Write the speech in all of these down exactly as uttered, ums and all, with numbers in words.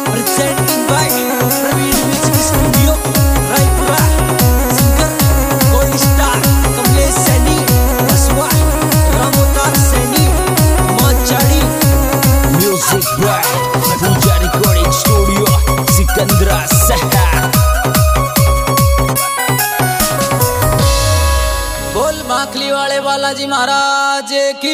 presenting by Praveen Music Studio, Raipura. Singer, co-star Kamlesh Saini, Baswa, Ramotar Saini, Machadi. Music by Puja Recording Studio, Sikandra Saha. बोल माखली वाले बालाजी महाराज की।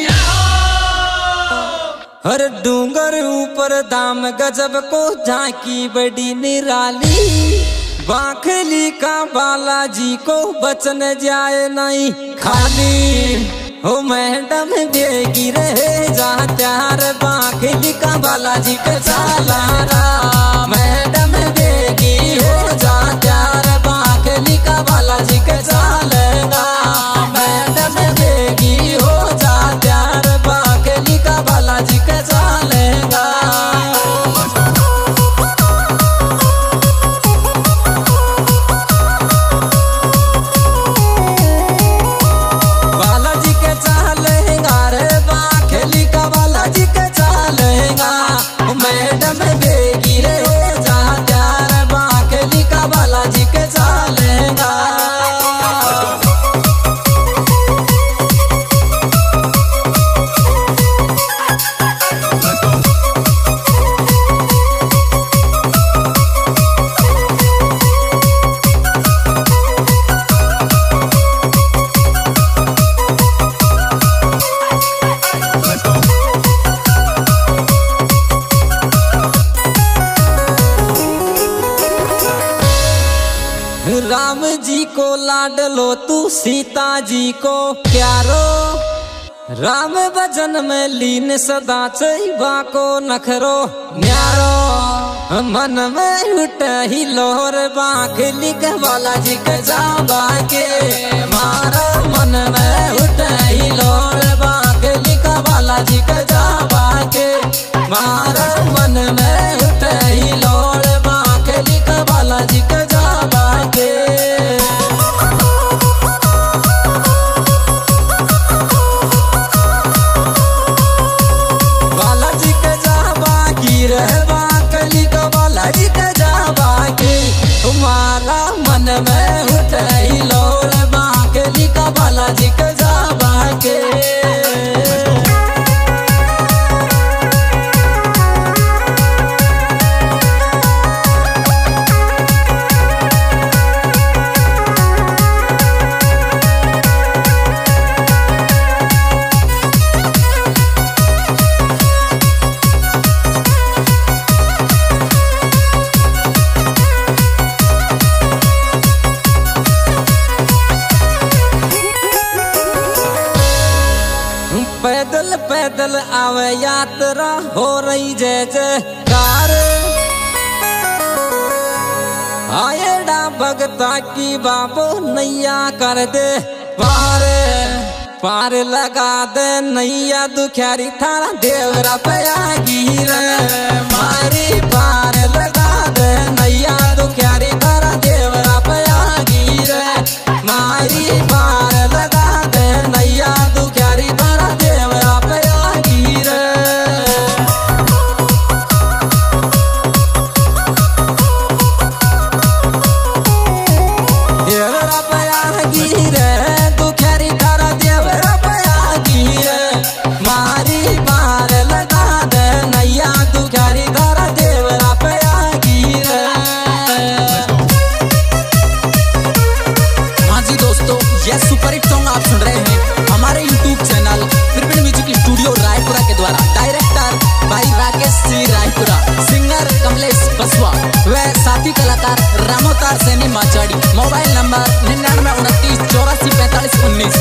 हर डूंगर ऊपर दाम गजब को झांकी बड़ी निराली, बाखली का बालाजी को बचन जाए नहीं खाली। हो मैडम बेगी रहे जा त्यार, बाखली का बालाजी के सालारा। मैडम बेगी हो जा त्यार, बाखली का बालाजी के सालेगा। मैडम बेगी हो जा त्यार, बाखली का बालाजी के सालेगा। बालाजी के चालेगा रे, बाखली का बालाजी के चालेगा। मैडम बेगी रे हो जा त्यार, बाखली का बालाजी के चालेगा। राम जी को लाडलो तू सीता जी को प्यारो, राम भजन में लीन सदा चैबा को नखरो न्यारो। मन में उठ ही लोर, बाखली के बालाजी के जाबा के मारो। मन में उठ ही लोर, बाखली का बालाजी के जाबा के मारो। मन में उठ ही लोर, बाखली का बालाजी के जाबा के। बालाजी के जाबा की रहे, बाखली का बालाजी के जाबा की। तुम्हारा मन में उठ ही लोर, बाखली का बालाजी के जाबा के। पैदल पैदल आवे यात्रा, हो रही जय जयकार। आएडा भगता की बाबो नैया कर दे पार। पार लगा दे नैया दुखियारी थारा देवरा पया गिर मारी। पार लगा दे नैया दुखियारी थारा देवरा पया गिर मारी। पार लगा दे नैया दुखियारी थारा देवरा पया गिर। देवरा पया गिर दुखियारी थारा देवरा पया गिर मारी। पार लगा दे नैया दुखियारी थारा देवरा पया गिर। हाँ जी दोस्तों, ये सुपर हिट सॉन्ग आप सुन रहे हैं हमारे YouTube channel Praveen music studio Raipura के द्वारा। डायरेक्टर भाई राकेश सिंह रायपुरा, सिंगर कमलेश बसवा व साथी कलाकार रामोतार सैनी माचाड़ी। मोबाइल नंबर निन्यानवे उनतीस चौरासी पैंतालीस उन्नीस।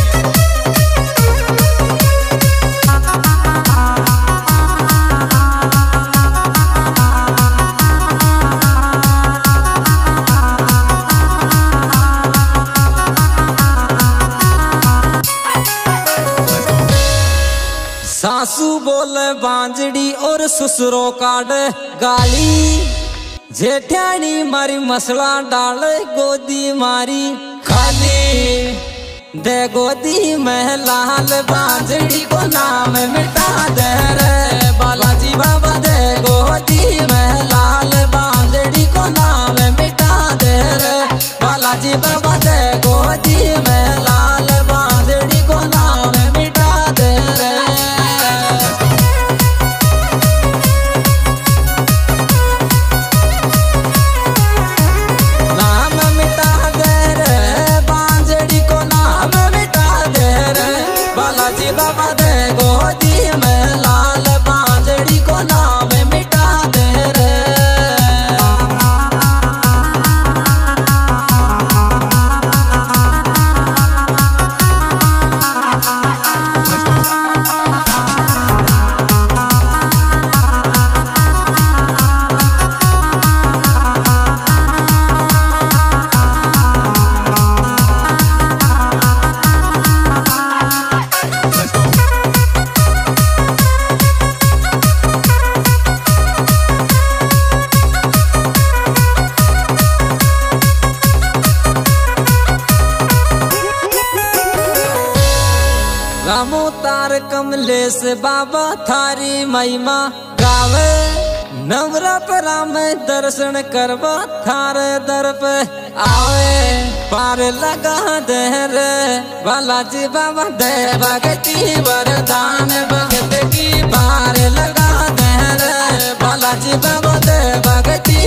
सासू बोले बांजड़ी और ससुरो काट गाली। जेठानी मारी मसला डाले गोदी मारी खाली। दे गोदी में लाल बांजड़ी को नाम मिटा दे रे बालाजी बाबा। दे गोदी में लाल से बाबा थारी महिमा गावे। नवरात्रा में दर्शन करवा थारे दर पे आवे। पार लगा दे रे बालाजी बाबा दे भगती वरदान भगत की। पार लगा दे रे बालाजी बाबा दे भगती